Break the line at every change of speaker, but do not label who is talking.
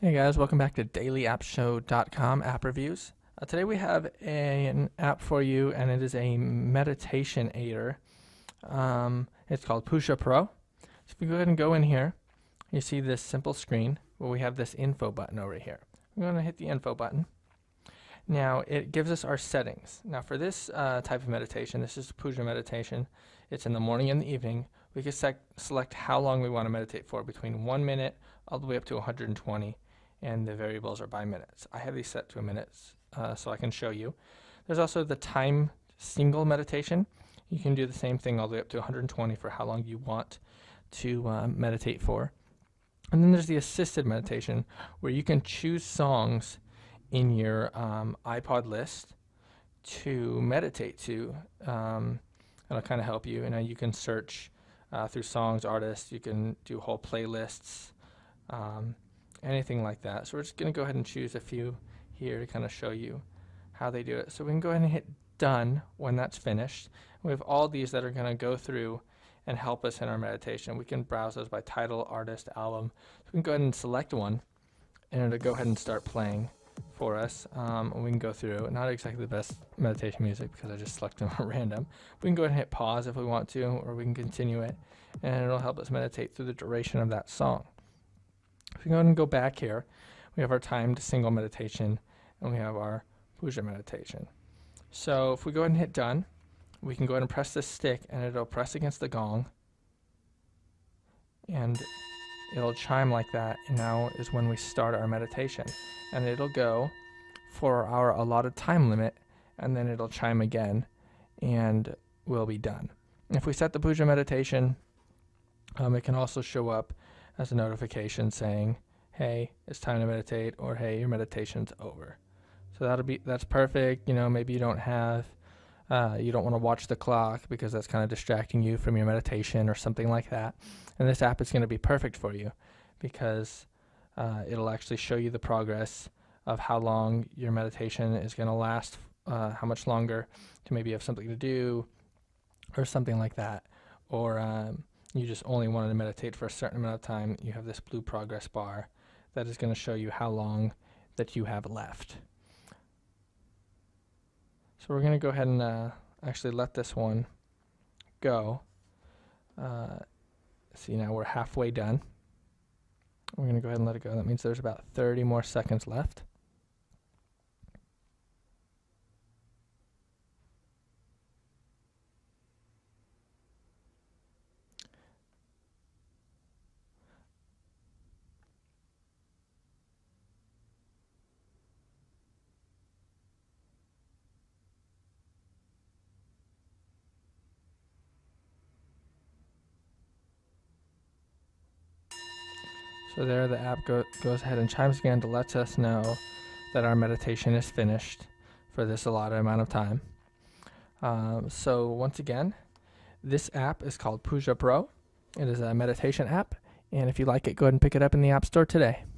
Hey guys, welcome back to DailyAppShow.com app reviews. Today we have an app for you, and it is a meditation aider. It's called iPuja Pro. So if you go ahead and go in here, you see this simple screen where we have this info button over here. We're going to hit the info button. Now it gives us our settings. Now for this type of meditation, this is iPuja meditation. It's in the morning and the evening. We can select how long we want to meditate for, between 1 minute all the way up to 120. And the variables are by minutes. I have these set to a minute so I can show you. There's also the time single meditation. You can do the same thing all the way up to 120 for how long you want to meditate for. And then there's the assisted meditation, where you can choose songs in your iPod list to meditate to. It'll kind of help you. You can search through songs, artists. You can do whole playlists. Anything like that. So we're just going to go ahead and choose a few here to kind of show you how they do it. So we can go ahead and hit done when that's finished. We have all these that are going to go through and help us in our meditation. We can browse those by title, artist, album. So we can go ahead and select one, and it'll go ahead and start playing for us. And we can go through. Not exactly the best meditation music because I just selected them at random. We can go ahead and hit pause if we want to, or we can continue it, and it'll help us meditate through the duration of that song. If we go ahead and go back here, we have our timed single meditation, and we have our iPuja meditation. So if we go ahead and hit done, we can go ahead and press this stick, and it'll press against the gong, and it'll chime like that, and now is when we start our meditation. And it'll go for our allotted time limit, and then it'll chime again, and we'll be done. If we set the iPuja meditation, it can also show up as a notification saying, hey, it's time to meditate, or hey, your meditation's over. So that's perfect. Maybe you don't want to watch the clock because that's kind of distracting you from your meditation or something like that. And this app is going to be perfect for you because it'll actually show you the progress of how long your meditation is going to last, how much longer, to maybe have something to do or something like that. Or you just only wanted to meditate for a certain amount of time. You have this blue progress bar that is going to show you how long that you have left. So we're going to go ahead and actually let this one go. See, now we're halfway done. We're going to go ahead and let it go. That means there's about 30 more seconds left. So there the app goes ahead and chimes again to let us know that our meditation is finished for this allotted amount of time. So once again, this app is called iPuja Pro. It is a meditation app, and if you like it, go ahead and pick it up in the App Store today.